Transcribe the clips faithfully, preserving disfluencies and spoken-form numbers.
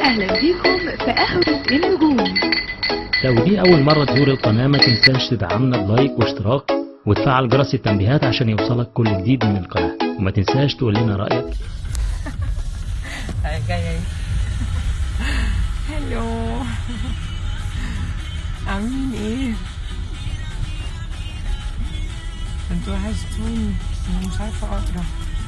اهلا بيكم في قهوة النجوم. لو دي اول مرة تزور القناة ما تنساش تدعمنا بلايك واشتراك وتفعل جرس التنبيهات عشان يوصلك كل جديد من القناة، وما تنساش تقول لنا رأيك. جاي هلو، عاملين ايه؟ انتوا وحشتوني، انا مش عارفه اقرا.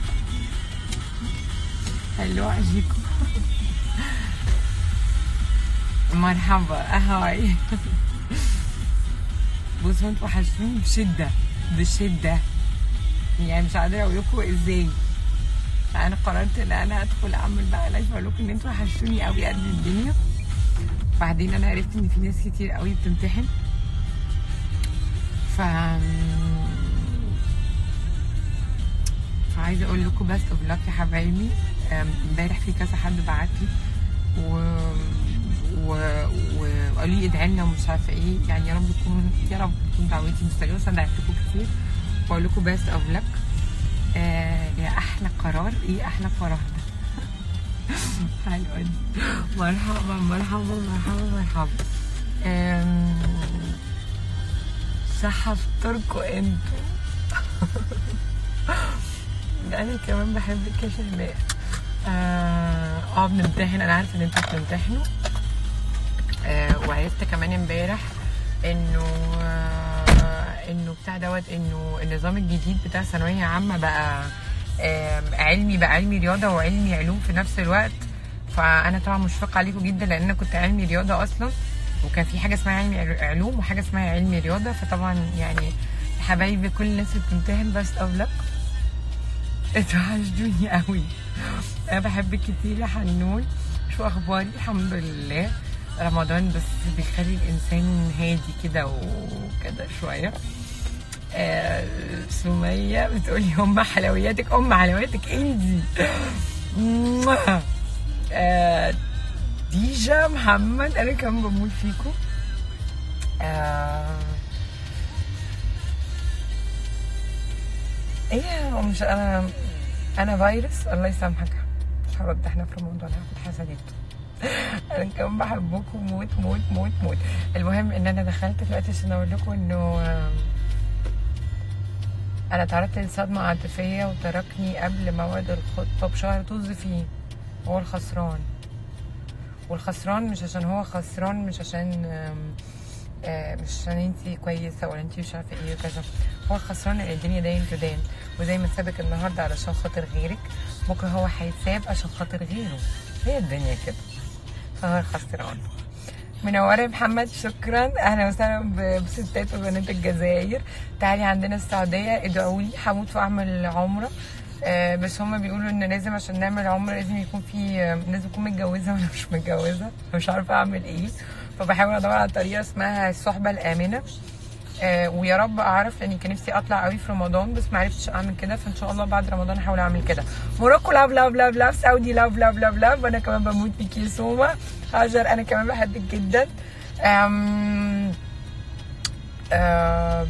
هلو اجيكم. مرحبا، هاي. بصوا انتوا وحشتوني بشده بشده، يعني مش قادره اقول لكم ازاي. انا قررت ان انا ادخل اعمل بقى لايف اقول لكم ان انتوا وحشتوني قوي قد الدنيا. بعدين انا عرفت ان في ناس كتير قوي بتمتحن، ف فعايزه اقول لكم بس اوف لك يا حبايبي. امبارح في كذا حد بعت لي و وقالوا لي ادعي لنا ومش عارفه ايه، يعني يا رب تكون يا رب تكون دعوتي مستجابه. انا دعيتكم كتير واقول لكم بس اوف لك. آه يا احلى قرار، ايه احلى قرار ده؟ حلوه دي. مرحبا مرحبا مرحبا مرحبا. صح افطركوا انتوا. انا كمان بحبك يا شيماء. اه, آه بنمتحن، انا عارفه ان انتوا بتمتحنوا. آه وعرفت كمان امبارح انه آه انه بتاع دوت انه النظام الجديد بتاع ثانويه عامه بقى آه علمي، بقى علمي رياضه وعلمي علوم في نفس الوقت. فانا طبعا مشفقه عليكم جدا لان انا كنت علمي رياضه اصلا، وكان في حاجه اسمها علمي علوم وحاجه اسمها علمي رياضه. فطبعا يعني حبايبي كل الناس اللي بتمتحن بس اولك انتوا وحشتوني قوي. انا بحبك كتير يا حنون. شو اخباري؟ الحمد لله. رمضان بس بيخلي الانسان هادي كده وكده شويه. آه سميه بتقولي ام حلوياتك، ام حلوياتك انتي. آه ديجا محمد، انا كمان بموت فيكم. آه ايه مش انا انا فيروس، الله يسامحك. مش هرد، احنا في رمضان هاخد حسنات. انا كمان بحبكم موت موت موت موت. المهم ان انا دخلت دلوقتي عشان اقول لكم انه انا تعرضت لصدمه عاطفيه وتركني قبل موعد الخطبه بشهر. طز فيه، هو الخسران. والخسران مش عشان هو خسران، مش عشان آه مش عشان انتي كويسه ولا انتي مش عارفه ايه وكذا. هو الخسران ان الدنيا داين تدان، وزي ما سابك النهارده علشان خاطر غيرك بكره هو هيتساب عشان خاطر غيره. هي الدنيا كده، فهو الخسران. منوره يا محمد، شكرا. اهلا وسهلا بستات وبنات الجزائر. تعالي عندنا السعوديه، ادعوا لي، هموت واعمل عمره. آه بس هما بيقولوا ان لازم عشان نعمل عمره لازم يكون في آه لازم اكون متجوزه وانا مش متجوزه، مش عارفه اعمل ايه. فبحاول ادور على طريقه اسمها الصحبه الامنه. آه ويا رب اعرف، لاني كان نفسي اطلع قوي في رمضان بس ما عرفتش اعمل كده. فان شاء الله بعد رمضان هحاول اعمل كده. موروكو لاف لاف لاف لاف، سعودي لاف لاف لاف لاف. وانا كمان بموت فيكي يا سوما. هاجر انا كمان بحبك جدا. أم أم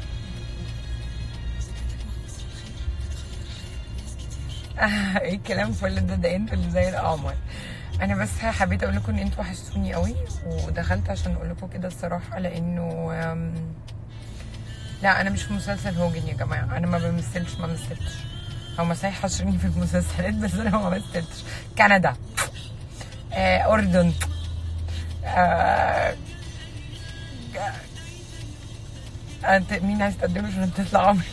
ايه الكلام كل ده؟ ده انتوا اللي زي القمر. انا بس حبيت اقول لكم ان انتوا وحشتوني قوي، ودخلت عشان اقول لكم كده الصراحه، لانه لا انا مش في مسلسل هوجن يا جماعه. انا ما بمثلش، ما مثلتش. هما صحيح حاشريني في المسلسلات بس انا ما مثلتش. كندا، آه، اردن، آه، انت مين عايز تقدمه عشان تطلع عمر؟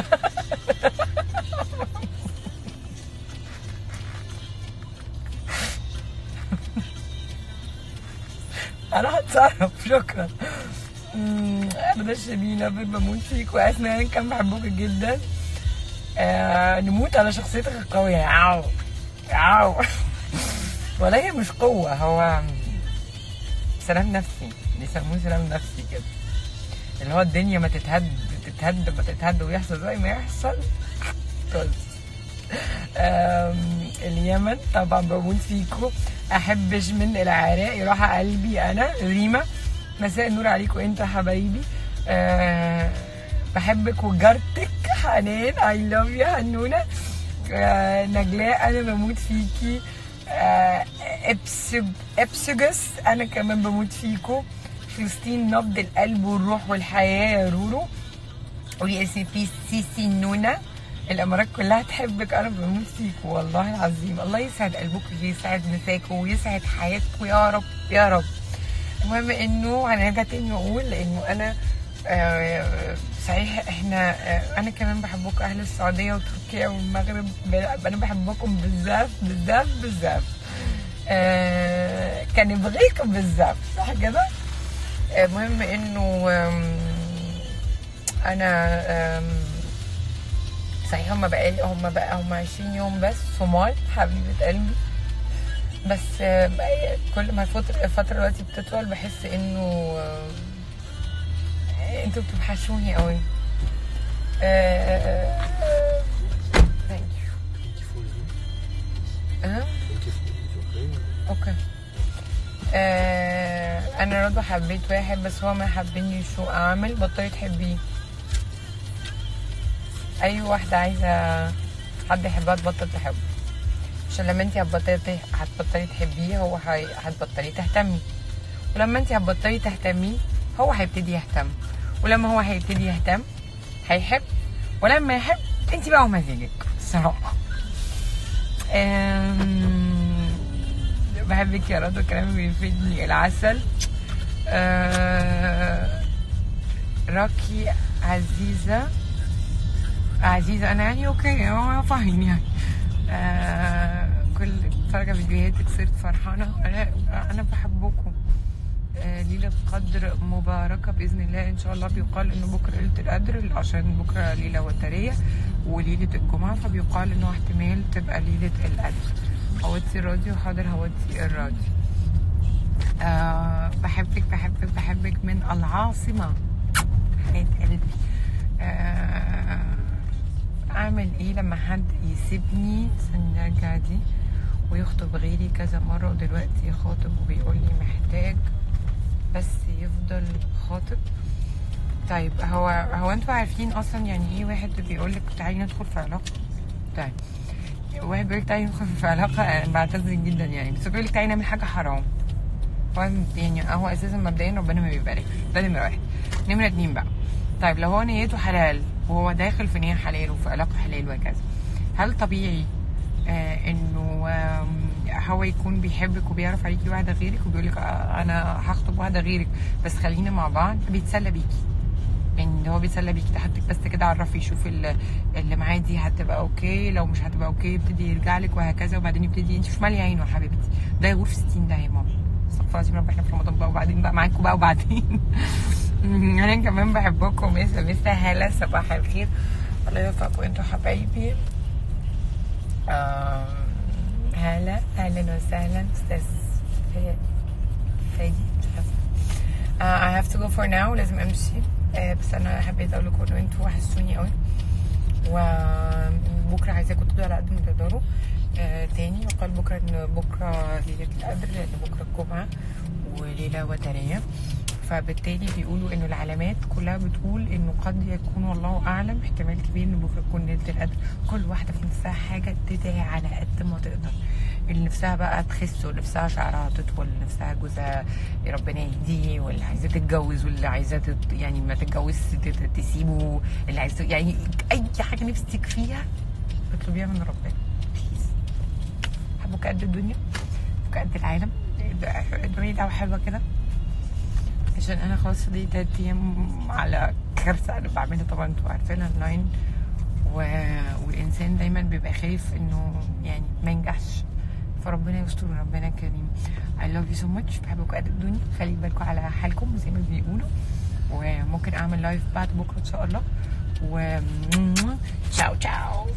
انا هتصرف. شكرا. انا شبينه بموت فيك، واسماء انا كان بحبك جدا. آه نموت على شخصيتك القويه. عاو عاو. ولا هي مش قوه، هو سلام نفسي، بيسموه سلام نفسي كده، اللي هو الدنيا ما تتهد تتهد ما تتهد ويحصل زي ما يحصل. اليمن طبعا بموت فيكم. احبش من العراق يروح قلبي. انا ريما، مساء النور عليكم انت حبايبي. أه بحبك وجارتك حنان، اي لاف يو حنونه. أه نجلاء انا بموت فيكي. أه ابسجس انا كمان بموت فيكو. فلسطين نبض القلب والروح والحياه يا رورو. قولي اسمي في سيسي نونا. الامارات كلها تحبك، انا بموت فيكو والله العظيم. الله يسعد قلبكم ويسعد مساكم ويسعد حياتكم يا رب يا رب. المهم انه هنرجع تاني واقول لانه انا آه صحيح احنا آه انا كمان بحبكم اهل السعوديه وتركيا والمغرب. انا بحبكم بزاف بزاف بزاف. آه كان يبغيكم بزاف صح كده. المهم آه انه آه انا آه صحيح هم بقى هم بقى هم عشرين يوم بس صومال حبيبه قلبي. بس آه كل ما الفتره الفتره دلوقتي بتطول بحس انه آه انتوا بتوحشوني قوي. ثانك يو. اه اوكي. آه انا رضوى حبيت واحد بس هو ما حبني. شو اعمل؟ بطلي تحبيه. اي واحده عايزه حد يحبها تبطل تحبه، عشان لما انت هتبطلي هتبطلي تحبيه هو هتبطلي تهتمي، ولما انت هتبطلي تهتمي هو هيبتدي يهتم، ولما هو هيبتدي يهتم هيحب، ولما يحب انت بقى ومزاجك الصراحه. بحبك يا رضوى، كلامك بيفيدني العسل. أه... راكي عزيزه عزيزه انا يعني اوكي هو فاهم يعني. أه... كل فرجه فيديوهاتك صرت فرحانه. انا انا بحبكم. ليلة قدر مباركة بإذن الله إن شاء الله. بيقال إنه بكرة ليلة القدر عشان بكرة ليلة وترية وليلة الجمعة، فبيقال إنه احتمال تبقى ليلة القدر. هوتي الراديو حاضر هوتي الراديو. أه بحبك بحبك بحبك من العاصمة حياة قلبي. أه أعمل إيه لما حد يسيبني ثانية نرجع دي ويخطب غيري كذا مرة ودلوقتي خاطب وبيقول لي محتاج بس يفضل خاطب؟ طيب هو هو انتوا عارفين اصلا يعني ايه واحد بيقول لك تعالي ندخل في علاقه؟ طيب واحد بيقول لك تعالي ندخل في علاقه انا بعتذر جدا يعني، بس بيقول لك تعالي نعمل حاجه حرام. هو يعني هو اساسا مبدئيا ربنا ما بيبارك. ده نمره واحد. نمره اتنين بقى، طيب لو هو نيته حلال وهو داخل في نيه حلال وفي علاقه حلال وهكذا، هل طبيعي آه انه آه هو يكون بيحبك وبيعرف عليكي واحده غيرك وبيقول لك آه انا هخطب واحده غيرك بس خلينا مع بعض؟ بيتسلى بيكي يعني، هو بيتسلى بيكي تحطك بس كده عرفي يشوف اللي معاه دي هتبقى اوكي، لو مش هتبقى اوكي يبتدي يرجع لك وهكذا، وبعدين يبتدي انت مش ماليه عينه يا حبيبتي، ده يغور في ستين ده يا ماما. استغفر الله العظيم، احنا في رمضان بقى وبعدين بقى معاكم بقى وبعدين. انا كمان بحبكم. مسا مسا هلا صباح الخير، الله يوفقكم انتوا حبايبي. آه هلا اهلا وسهلا استاذ فادي. I have to go for now، لازم امشي. آه بس انا حبيت اقول لكم ان انتوا وحشتوني قوي، وبكره عايزاكم تاخدوا على قد ما تقدروا. آه تاني وقال بكره ان بكره ليله القدر لان بكره الجمعه وليله وتريه، فبالتالي بيقولوا انه العلامات كلها بتقول انه قد يكون والله اعلم احتمال كبير ان بكره تكون ليله القدر. كل واحده في نفسها حاجه تدعي على قد ما تقدر، اللي نفسها بقى تخس واللي نفسها شعرها تطول، اللي نفسها جوزها ربنا يهديه، واللي عايزه تتجوز واللي عايزه تت... يعني ما تتجوزش تسيبه، اللي عايزه يعني اي حاجه نفسك فيها اطلبيها من ربنا. بليز حبوك قد الدنيا قد العالم، ادعي دعوه حلوه كده عشان انا خلاص دي تلات ايام على كارثه انا بعملها طبعا انتوا عارفينها اونلاين، و... والانسان دايما بيبقى خايف انه يعني ما ينجحش، فربنا يستر وربنا كريم. I love you so much، بحبكم قد الدنيا، خلي بالكم على حالكم زي ما بيقولوا، وممكن اعمل لايف بعد بكره ان شاء الله، و تشاو تشاو.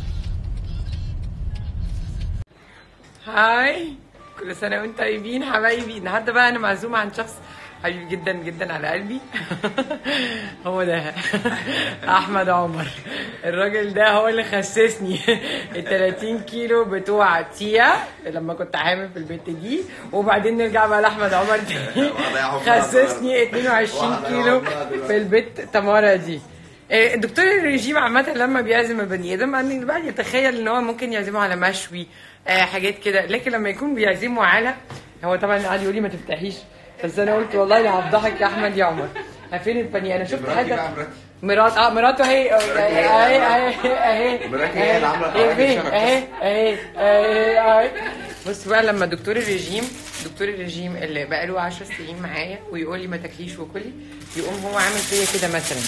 هاي كل سنه وانتم طيبين حبايبي. النهارده بقى انا معزومه عن شخص حبيبي جدا جدا على قلبي. هو ده احمد عمر، الراجل ده هو اللي خسسني ال تلاتين كيلو بتوع تيا لما كنت حامل في البيت دي، وبعدين نرجع بقى لاحمد عمر تاني خسسني اتنين وعشرين كيلو في البيت تمارا دي. إيه، الدكتور الرجيم عامة لما بيعزم البني ادم ان بقى يتخيل ان هو ممكن يعزمه على مشوي آه حاجات كده، لكن لما يكون بيعزمه على، هو طبعا قعد يقول لي ما تفتحيش، بس انا قلت والله لا هفضحك يا احمد يا عمر. فين البني؟ انا شفت حاجه مرات اه مراته اهي اهي اهي اهي مراتي هي اللي عامله اهي اهي اهي اهي اهي. بص بقى لما دكتور الرجيم دكتور الرجيم اللي بقى له عشر سنين معايا ويقول لي ما تاكليش وكلي، يقوم هو عامل فيا كده مثلا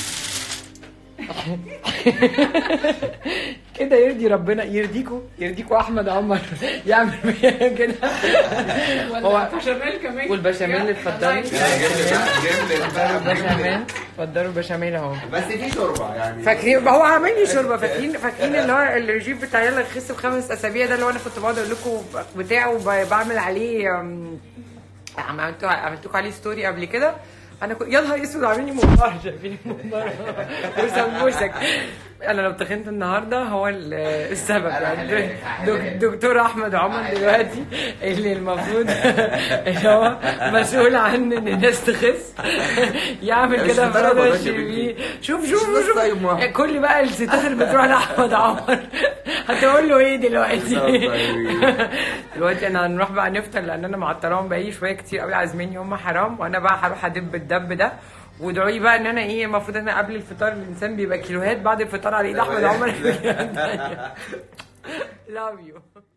كده يرضي ربنا؟ يرضيكوا يرضيكوا احمد عمر يعمل فيا كده؟ هو البشاميل كمان، والبشاميل اتفضلي. البشاميل اتفضلوا، البشاميل اهو. بس في شوربه يعني فاكرين هو عامل لي شوربه؟ فاكرين فاكرين اللي هو الرجيم بتاع يلا يخس بخمس اسابيع ده اللي هو انا كنت بقعد اقول لكم بتاعه وبعمل عليه، عملتوا عملتوا عليه ستوري قبل كده. انا كنت يا نهار اسود عاملين لي ممبار، شايفين ممبار وسمبوسك. انا لو تخنت النهارده هو السبب يعني. دكتور احمد عمر دلوقتي اللي المفروض اللي هو مسؤول عن ان الناس تخس يعمل كده فرادة شيبي. شوف شوف شوف كل بقى الستات اللي بتروح لاحمد عمر هتقول له ايه دلوقتي؟ دلوقتي انا هنروح بقى نفطر لان انا معطراهم بقالي شويه كتير قوي عازميني هم حرام، وانا بقى هروح ادب الدب ده. وادعوا لي بقى ان انا ايه، المفروض ان انا قبل الفطار الانسان بيبقى كيلوهات، بعد الفطار على ايد احمد عمر لاف يو.